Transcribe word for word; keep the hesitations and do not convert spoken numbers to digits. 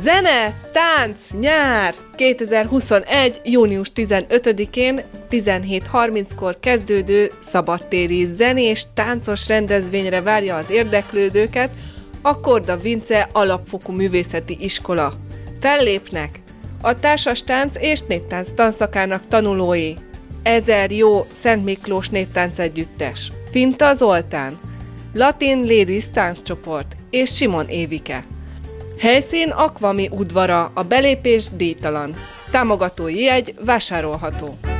Zene, tánc, nyár! kétezer-huszonegy. június tizenötödikén tizenhét harminckor kezdődő szabadtéri zenés táncos rendezvényre várja az érdeklődőket a Korda Vince Alapfokú Művészeti Iskola. Fellépnek a társas tánc és néptánc tanszakának tanulói: Ezer Jó Szent Miklós Néptánc Együttes, Finta Zoltán, Latin Ladies tánccsoport és Simon Évike. Helyszín Akvami udvara, a belépés díjtalan. Támogatói jegy vásárolható.